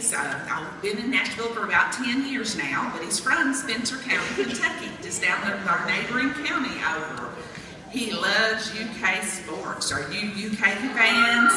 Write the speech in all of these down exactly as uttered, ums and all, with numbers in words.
He's uh, I've been in Nashville for about ten years now, but he's from Spencer County, Kentucky, just down there with our neighboring county over. He loves U K sports. Are you U K fans?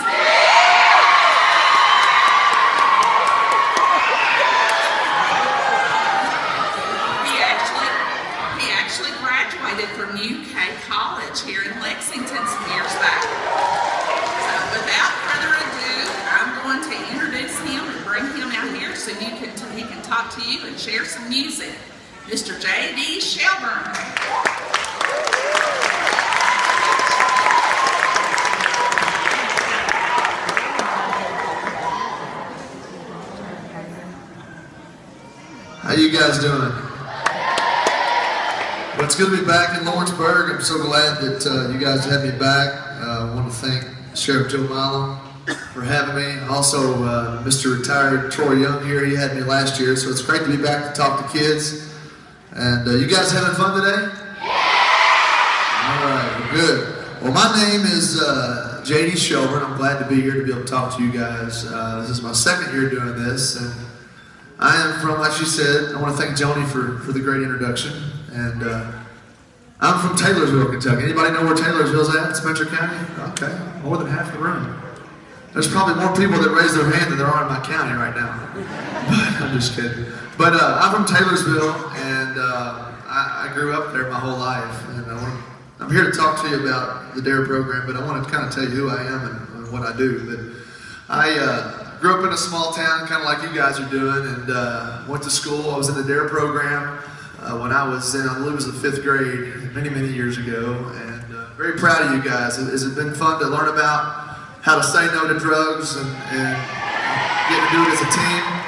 He actually, he actually graduated from U K college here in Lexington some years back. So without further ado, I'm going to introduce him and bring him out here so you can he can talk to you and share some music. Mister J D Shelburne. How you guys doing? Well, it's good to be back in Lawrenceburg. I'm so glad that uh, you guys had me back. Uh, I want to thank Sheriff Joe Milam for having me. Also, uh, Mister Retired Troy Young here. He had me last year, so it's great to be back to talk to kids. And uh, you guys having fun today? All right, well, good. Well, my name is uh, J D Shelburne. I'm glad to be here to be able to talk to you guys. Uh, this is my second year doing this, and I am from, like she said, I want to thank Joni for, for the great introduction. And uh, I'm from Taylorsville, Kentucky. Anybody know where Taylorsville's at? Spencer County? Okay, more than half the room. There's probably more people that raise their hand than there are in my county right now. But I'm just kidding. But uh, I'm from Taylorsville, and uh, I, I grew up there my whole life. And I want to, I'm here to talk to you about the DARE program, but I want to kind of tell you who I am and, and what I do. But I uh, grew up in a small town, kind of like you guys are doing, and uh, went to school. I was in the DARE program uh, when I was in, I believe it was the fifth grade, many, many years ago. And uh, very proud of you guys. Has it been fun to learn about how to say no to drugs and, and get to do it as a team?